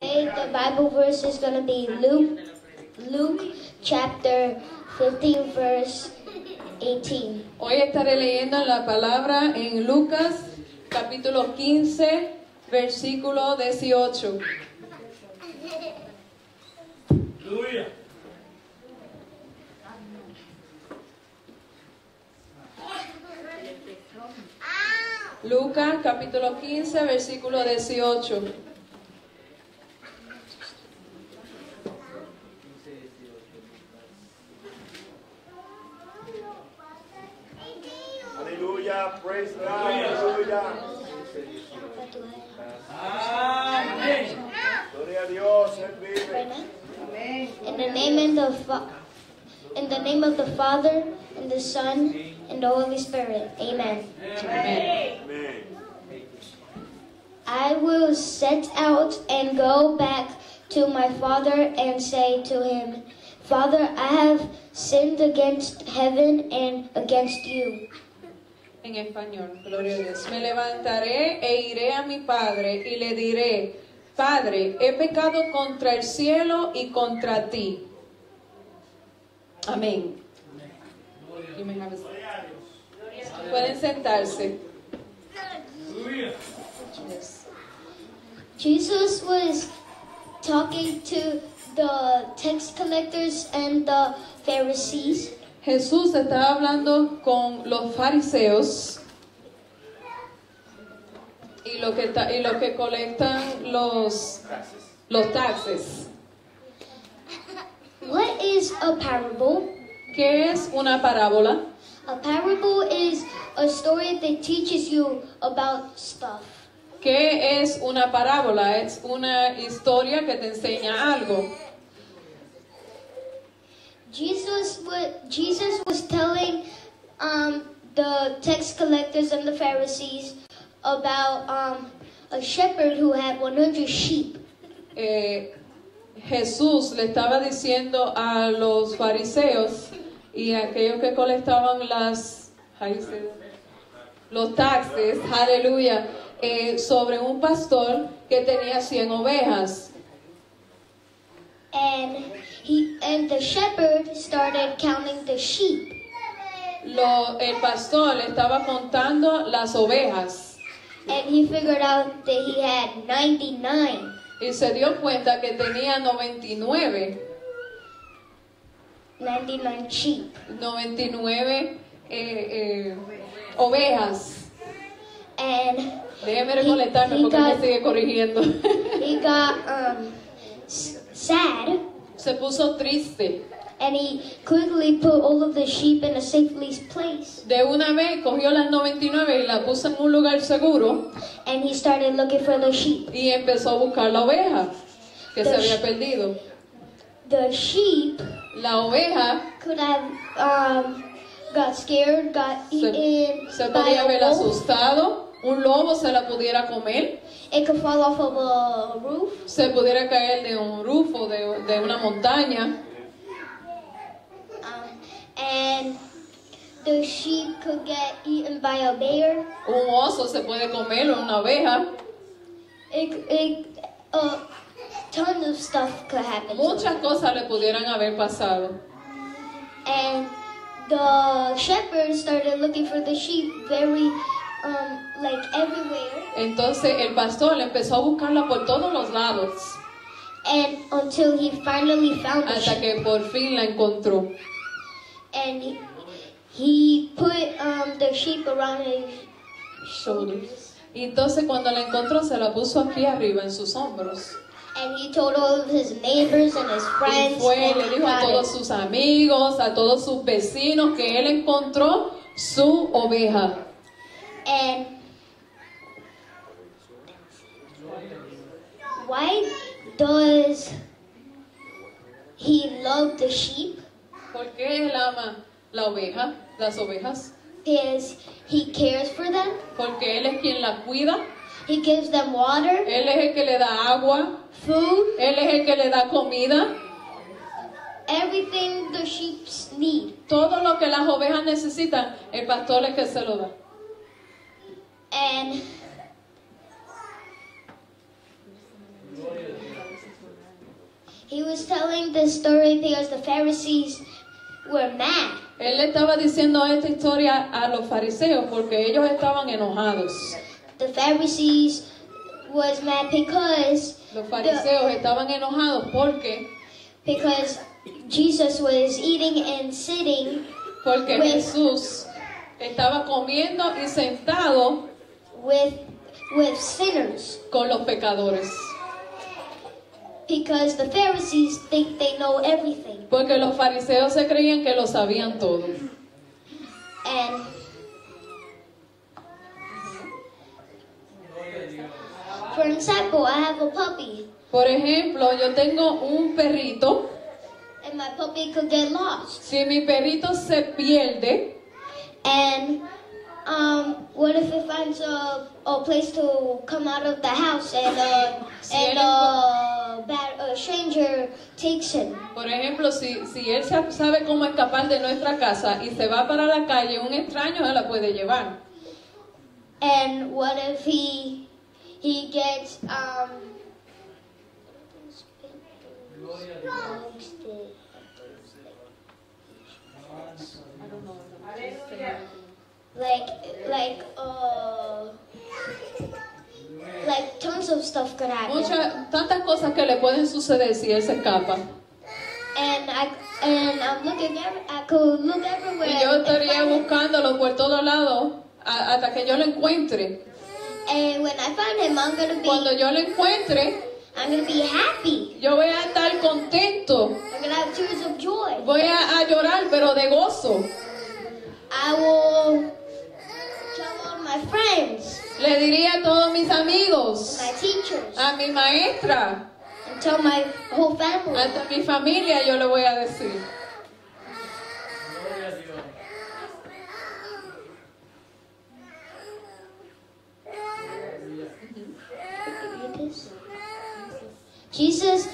The Bible verse is going to be Luke chapter 15 verse 18. Hoy estaré leyendo la palabra en Lucas capítulo 15 versículo 18. Aleluya. Lucas capítulo 15 versículo 18. Aleluya, praise God. Aleluya. Amén. Gloria a Dios, Él vive. In the name of the Father, and the Son, and the Holy Spirit. Amen. Amén. Amén. I will set out and go back to my father and say to him, Father, I have sinned against heaven and against you. En español, gloria a Dios. Me levantaré e iré a mi padre y le diré, Padre, he pecado contra el cielo y contra ti. Amén. You may have a seat. Pueden sentarse. Yes. Jesus was talking to the tax collectors and the Pharisees. Jesús estaba hablando con los fariseos y lo que colectan los taxes. What is a parable? ¿Qué es una parábola? A parable is a story that teaches you about stuff. ¿Qué es una parábola? Es una historia que te enseña algo. Jesus was telling the tax collectors and the Pharisees about a shepherd who had 100 sheep. Jesús le estaba diciendo a los fariseos y a aquellos que colectaban los taxes, aleluya, sobre un pastor que tenía 100 ovejas. And the shepherd started counting the sheep. El pastor estaba contando las ovejas. And he figured out that he had 99. Y se dio cuenta que tenía 99 sheep. 99 ovejas. And déjeme recolectarme porque me sigue corrigiendo. He got sad. Se puso triste. And he quickly put all of the sheep in a safely place. De una vez cogió las 99 y las puso en un lugar seguro. And he started looking for the sheep. Y empezó a buscar la oveja que se había perdido. The sheep, la oveja, could have got scared, got eaten. Se podía haber asustado. Un lobo se la pudiera comer. It could fall off of a roof. Se pudiera caer de un roof o de una montaña. And the sheep could get eaten by a bear. Un oso se puede comer, una oveja. Tons of stuff could happen. Muchas cosas le pudieran haber pasado. And the shepherd started looking for the sheep very like everywhere. Entonces el pastor empezó a buscarla por todos los lados. And until he finally found the hasta sheep. que por fin la encontró. And he put the sheep around his shoulders. Y entonces cuando la encontró se la puso aquí arriba en sus hombros. And he told all of his neighbors and his friends. Y fue y le dijo a todos sus amigos, a todos sus vecinos que él encontró su oveja. And why does he love the sheep? ¿Por qué él ama la oveja, las ovejas? Because he cares for them. Porque él es quien la cuida. He gives them water. Él es el que le da agua. Food. Él es el que le da comida. Everything the sheep need. Todo lo que las ovejas necesitan, el pastor es que se lo da. And He was telling this story because the Pharisees were mad. Él le estaba diciendo esta historia a los fariseos porque ellos estaban enojados. The Pharisees was mad because Los fariseos estaban enojados because Jesus was eating and sitting porque with, Jesús estaba comiendo y sentado with sinners. con los pecadores. Because the Pharisees think they know everything. Porque los fariseos se creían que lo sabían todo. And for example, I have a puppy. Por ejemplo, yo tengo un perrito. And my puppy could get lost. Si mi perrito se pierde, And what if it finds a place to come out of the house and a stranger takes him? por ejemplo, si él sabe cómo escapar de nuestra casa y se va para la calle, un extraño se la puede llevar. And what if he gets like tons of stuff could happen. Tantas cosas que le pueden suceder si él se escapa. And I'm looking I could look everywhere. Y yo estaría and find him. buscándolo por todos lados hasta que yo lo encuentre. And when I find him, Cuando yo lo encuentre, I'm gonna be happy. yo voy a estar contento. I'm gonna have tears of joy. Voy a llorar, pero de gozo. I will tell all my friends, Le diría a todos mis amigos, my teachers, a mi maestra, and tell my whole family. hasta mi familia yo le voy a decir. Jesus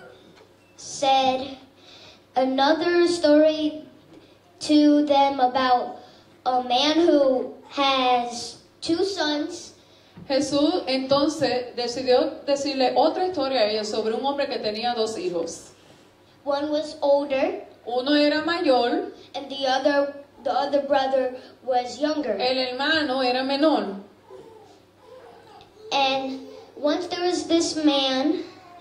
said another story to them about a man who has 2 sons. Jesús entonces decidió decirle otra historia a ellos sobre un hombre que tenía 2 hijos. One was older, Uno era mayor, and the other brother was younger. el hermano era menor. And once there was this man,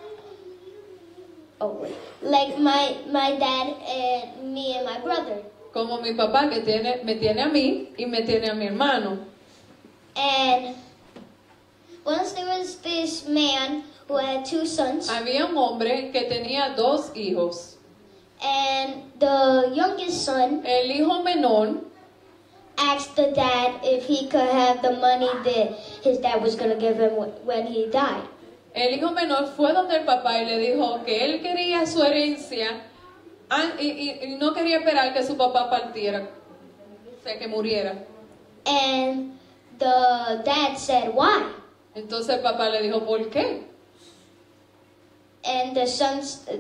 like my dad and me and my brother. Como mi papá que me tiene a mí y me tiene a mi hermano. And once there was this man who had 2 sons, Había un hombre que tenía 2 hijos. and the youngest son El hijo menor asked the dad if he could have the money that his dad was going to give him when he died. El hijo menor fue donde el papá y le dijo que él quería su herencia y no quería esperar que su papá partiera, o sea, que muriera. And the dad said, "Why?" Entonces el papá le dijo, ¿por qué? And the son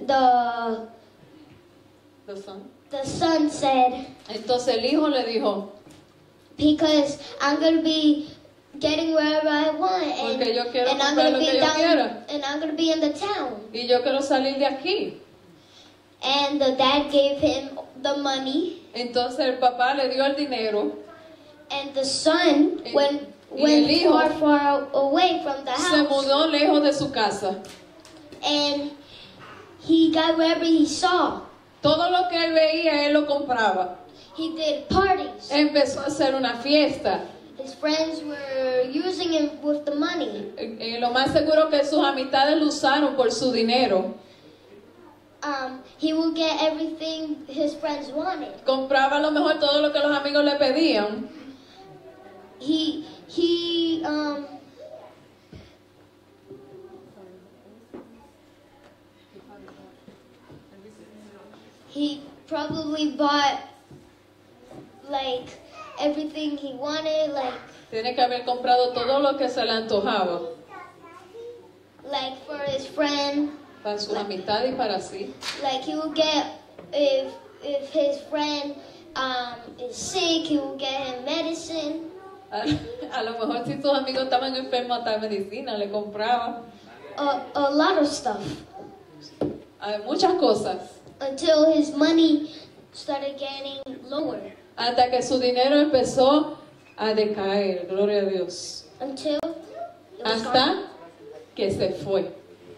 said, Entonces el hijo le dijo, "Because I'm going to be getting wherever I want, porque yo quiero and I'm comprar going lo to que be yo down, quiera and I'm going to be in the town." y yo quiero salir de aquí. And the dad gave him the money, Entonces el papá le dio el dinero, and the son Y- went y el hijo far away from the se house, mudó lejos de su casa. and he got wherever he saw. Todo lo que él veía, él lo compraba. He did parties. Empezó a hacer una fiesta. His friends were using him with the money. Lo más seguro que sus amistades lo usaron por su dinero. He would get everything his friends wanted. Compraba a lo mejor todo lo que los amigos le pedían. He probably bought like everything he wanted, Tiene que haber comprado todo lo que se le antojaba like for his friend. para sus amistades y para sí. Like he would get if his friend is sick, he will get him medicine. A lo mejor si sus amigos estaban enfermos hasta medicina le compraba. A lot of stuff. a muchas cosas, until his money started getting lower. hasta que su dinero empezó a decaer, gloria a Dios, Until it was gone. hasta que se fue.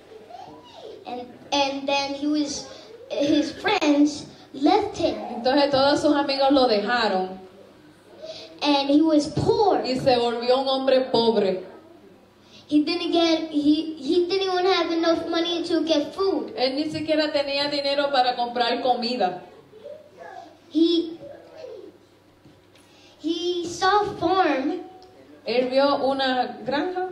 And then his friends left him, Entonces todos sus amigos lo dejaron and he was poor. y se volvió un hombre pobre. He didn't even have enough money to get food. Él ni siquiera tenía dinero para comprar comida. He saw a farm, Él vio una granja,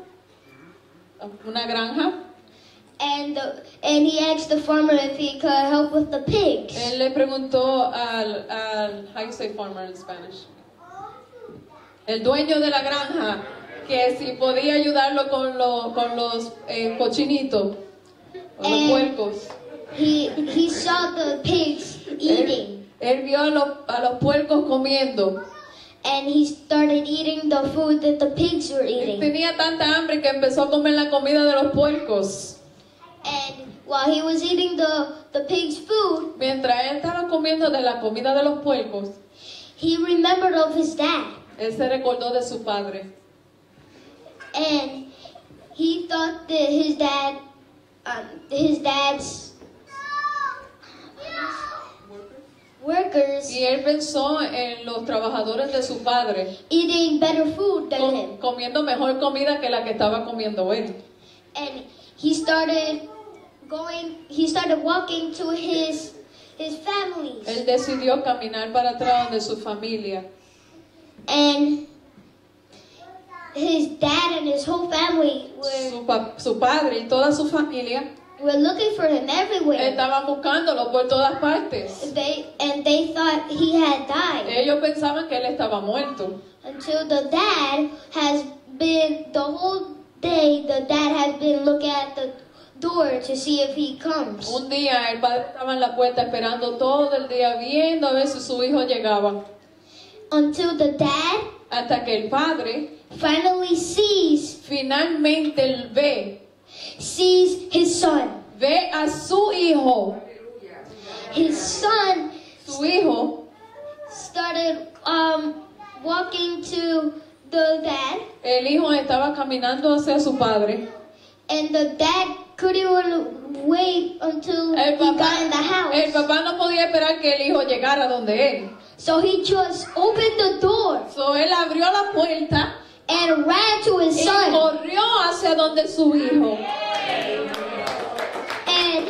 and he asked the farmer if he could help with the pigs. Él le preguntó al how you say farmer in Spanish? El dueño de la granja, que si podía ayudarlo con los cochinitos, con los puercos. He saw the pigs eating, Él vio a los puercos comiendo. and he started eating the food that the pigs were Él eating. tenía tanta hambre que empezó a comer la comida de los puercos. And while he was eating the pigs' food, Mientras él estaba comiendo de la comida de los puercos, he remembered of his dad, él se recordó de su padre. and he thought that his dad's workers Y él pensó en los trabajadores de su padre, eating better food than him. comiendo mejor comida que la que estaba comiendo él. And he started walking to his families. Él decidió caminar para atrás donde su familia. And his dad and his whole family Su padre y toda su familia were looking for him everywhere. estaban buscándolo por todas partes. They thought he had died. Ellos pensaban que él estaba muerto. Until the dad has been, the whole day, the dad has been looking at the door to see if he comes. Un día el padre estaba en la puerta esperando todo el día, viendo a ver si su hijo llegaba. Until the dad Hasta que el padre finally sees finalmente his son. ve a su hijo. His son Su hijo, started walking to the dad, el hijo estaba caminando hacia su padre. and the dad couldn't even wait until he got in the El house. papá no podía esperar que el hijo llegara donde él. So he just opened the door So él abrió la puerta and ran to his y son. corrió hacia donde su hijo. And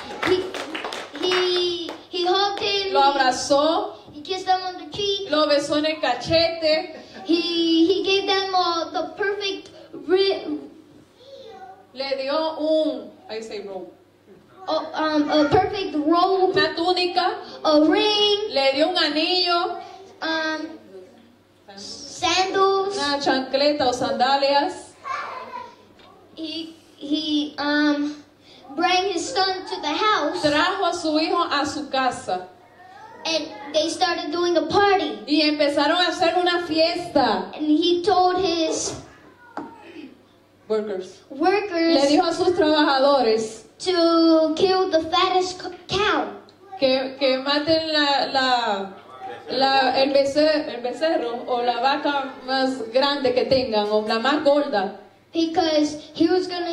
he hugged him. Lo abrazó, He kissed them on the cheek. lo besó en el cachete, He gave them the perfect le dio un, I say robe, a perfect robe, una túnica, a ring, le dio un anillo, sandals. una chancleta o sandalias. He brought his son to the house, Trajo a su hijo a su casa and they started doing a party. y empezaron a hacer una fiesta. And he told his Le workers dijo a sus trabajadores to kill the fattest cow. que maten el becerro o la vaca más grande que tengan o la más gorda, Because he was gonna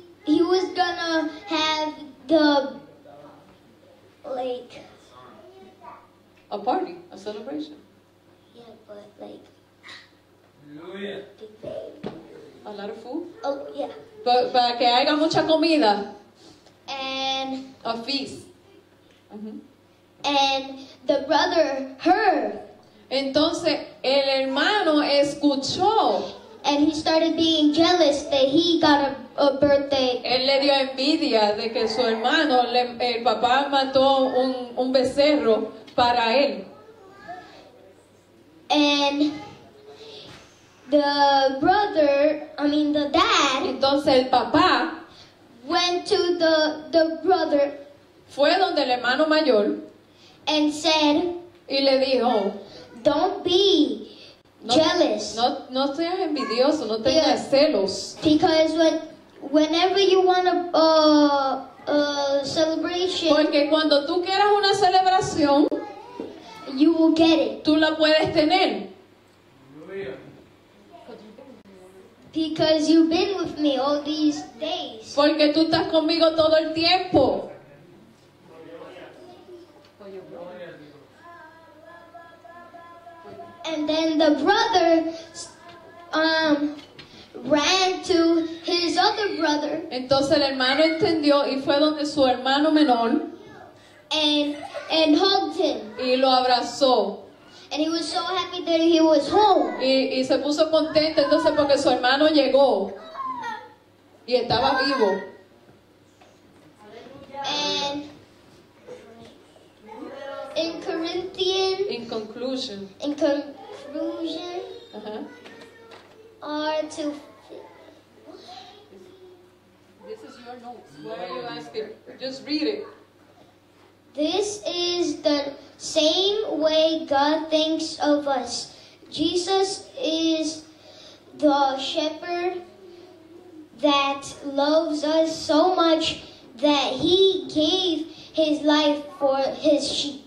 have the, like, a party, a celebration, yeah, but like, Hallelujah. big babe. a lot of food, Oh, yeah. para que haya mucha comida, And a feast. Ujú. and the brother heard, Entonces el hermano escuchó, and he started being jealous that he got a birthday. él le dio envidia de que su hermano, el papá mató un becerro para él. And the dad Entonces el papá went to the brother fue donde el hermano mayor and said, y le dijo, don't be jealous. no seas envidioso, no tengas celos. Because whenever you want a celebration, celebration, Porque cuando tú quieras una celebración, you will get it. tú la puedes tener. Because you've been with me all these days. Porque tú estás conmigo todo el tiempo. And then the brother ran to his other brother Entonces el hermano entendió y fue donde su hermano menor and hugged him. y lo abrazó. And he was so happy that he was home. Y se puso contento entonces porque su hermano llegó y estaba vivo. And in Corinthians, In conclusion. in conclusion, Ajá. are to This is your notes. What are you asking? Just read it. this is the same way God thinks of us. Jesus is the shepherd that loves us so much that he gave his life for his sheep.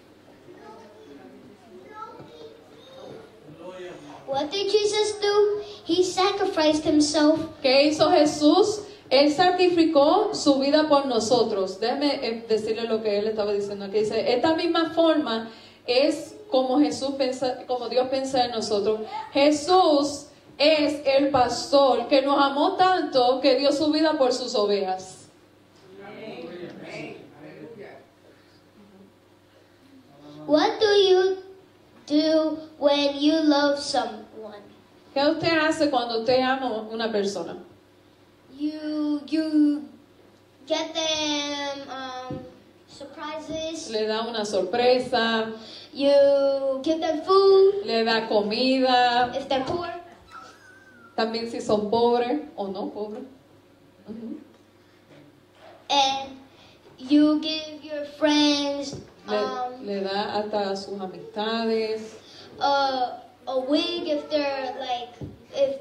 What did Jesus do? He sacrificed himself. ¿Qué hizo Jesús? Él sacrificó su vida por nosotros. Déjeme decirle lo que él estaba diciendo aquí. Dice, esta misma forma es como como Dios piensa en nosotros. Jesús es el pastor que nos amó tanto que dio su vida por sus ovejas. What do you do when you love someone? ¿Qué usted hace cuando usted ama a una persona? You get them surprises. Le da una sorpresa, You give them food le da comida, if they're poor. también si son pobres o no pobres. Ujú. And you give your friends Le da hasta a sus amistades. a wig if they're if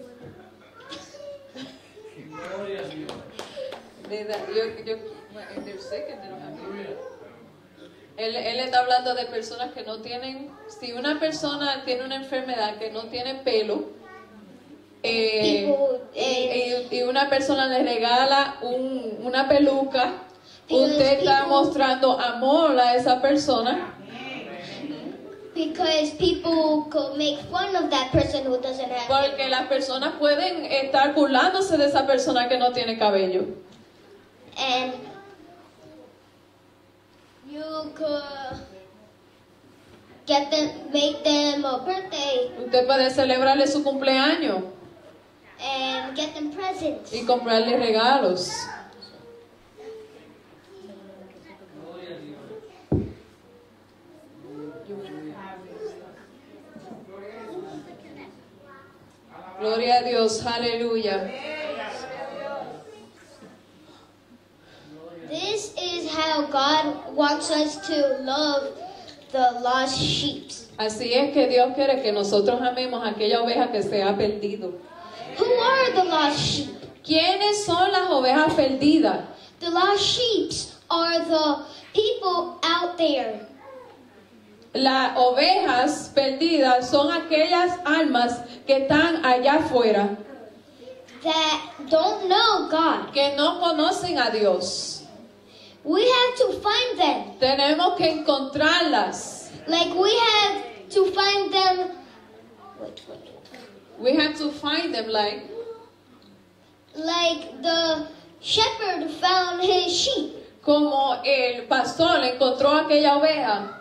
Le da, they're sick and they don't have it. Él está hablando de personas que no tienen. Si una persona tiene una enfermedad que no tiene pelo, people y una persona le regala una peluca, usted está mostrando amor a esa persona. because people could make fun of that person who doesn't have it. Porque las personas pueden estar burlándose de esa persona que no tiene cabello. And you could make them a birthday Usted puede celebrarle su cumpleaños and get them presents. y comprarle regalos. Gloria a Dios, aleluya. This is how God wants us to love the lost sheep. Así es que Dios quiere que nosotros amemos a aquella oveja que se ha perdido. Who are the lost sheep? ¿Quiénes son las ovejas perdidas? The lost sheep are the people out there Las ovejas perdidas son aquellas almas que están allá afuera, that don't know God. que no conocen a Dios. We have to find them. Tenemos que encontrarlas. Like we have to find them. Wait. We have to find them like The shepherd found his sheep. como el pastor encontró aquella oveja.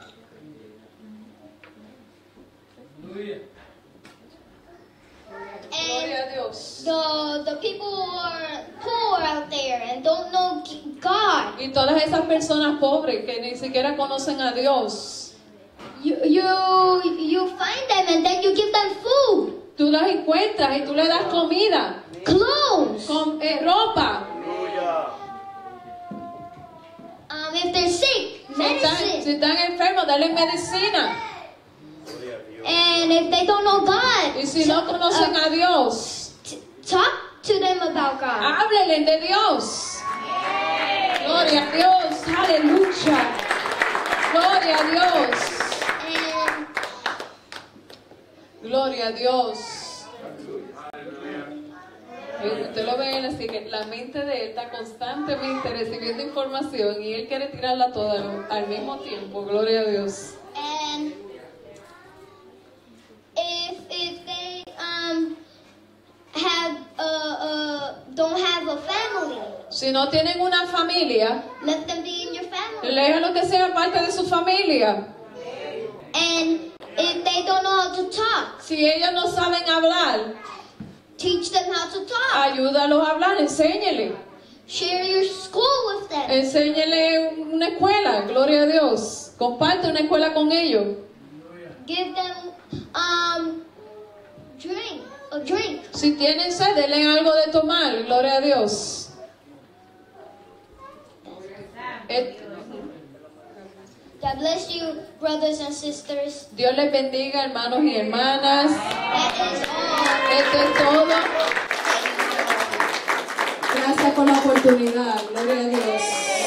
Gloria a Dios. The people who are poor out there and don't know God. Y todas esas personas pobres que ni siquiera conocen a Dios, You find them and then you give them food, tú las encuentras y tú le das comida, clothes. ropa. If they're sick, Si medicine. están enfermos, dale medicina. And if they don't know God, Y si no conocen a Dios, talk to them about God. háblenle de Dios. Gloria a Dios, aleluya. Gloria a Dios. Gloria a Dios. Usted lo ve, así que la mente de él está constantemente recibiendo información y él quiere tirarla toda al mismo tiempo. Gloria a Dios. And if they don't have a family, Si no tienen una familia, let them be in your family. déjalo que sea parte de su familia. And if they don't know how to talk, Si ellos no saben hablar, teach them how to talk. ayúdalos a hablar, enséñele. Share your school with them. Enséñele una escuela, gloria a Dios. Comparte una escuela con ellos. Give them a drink. Si tienen sed, denle algo de tomar, gloria a Dios. God bless you, brothers and sisters. Dios les bendiga, hermanos y hermanas. That is all. Esto es todo. Gracias por la oportunidad. Gloria a Dios.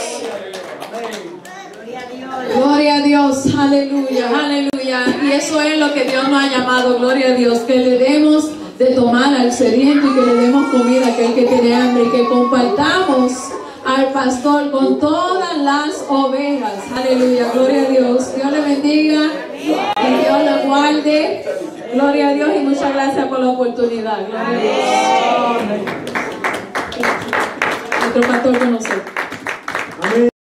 Gloria a Dios. Aleluya, aleluya. Y eso es lo que Dios nos ha llamado. Gloria a Dios. Que le demos de tomar al sediento y que le demos comida a aquel que tiene hambre y que compartamos al pastor con todas las ovejas. Aleluya, gloria a Dios. Dios le bendiga y Dios le guarde. Gloria a Dios y muchas gracias por la oportunidad. Gloria a Dios. Nuestro pastor con nosotros.